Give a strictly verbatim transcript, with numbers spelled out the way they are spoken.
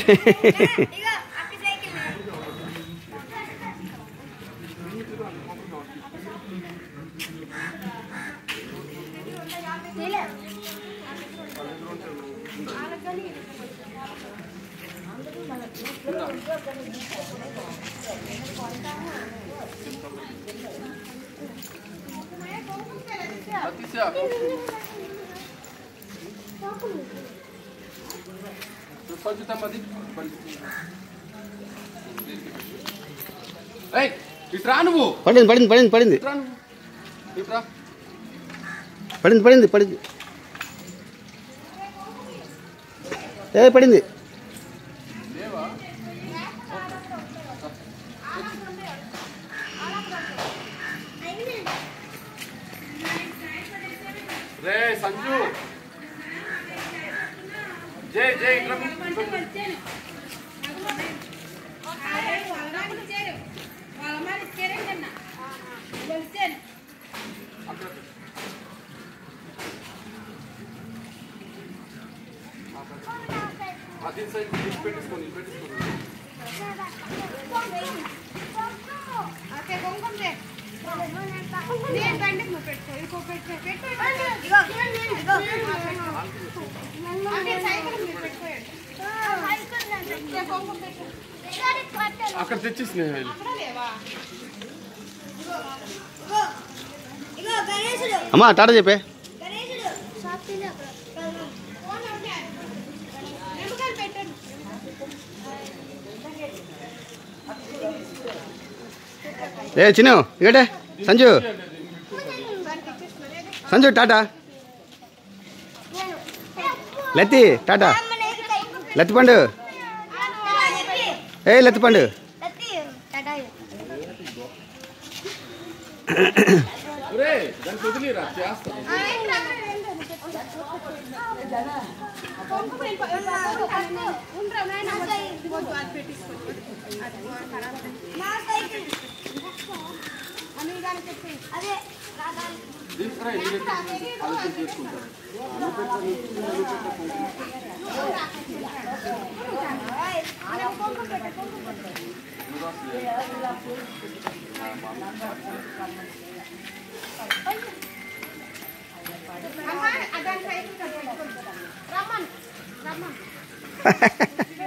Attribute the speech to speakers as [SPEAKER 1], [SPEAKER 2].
[SPEAKER 1] పడింది పడింది పడింది పడింది పడింది పడింది పడింది ఏ పడింది
[SPEAKER 2] రే సంజు జై జై అది సైడ్ పెట్టేసుకోండి పెట్టేసుకోండి ఓకే కొంచెం దే నేను బండి ము పెట్టుకో ఇంకో పెట్టు పెట్టు ఇగో ఇగో అంటే సైకిల్ మీద పెట్టుకోండి సైకిల్ నేను కొంచెం పెట్టు అక్కడ తెచ్చిస్నే అక్కడ లేవా ఇగో ఇగో గణేశుడు
[SPEAKER 1] అమ్మా టాటా చెప్పే
[SPEAKER 2] గణేశుడు షాప్ తీనే అక్కడ ఫోన్ ఉంటే నెంబర్ పెట్టండి
[SPEAKER 1] ఏ చిన్న ఇక్కడే సంజు సంజు టాటా లతి టాటా లతి పండు ఏ లతి పండు
[SPEAKER 2] అదే రమన్ రమన్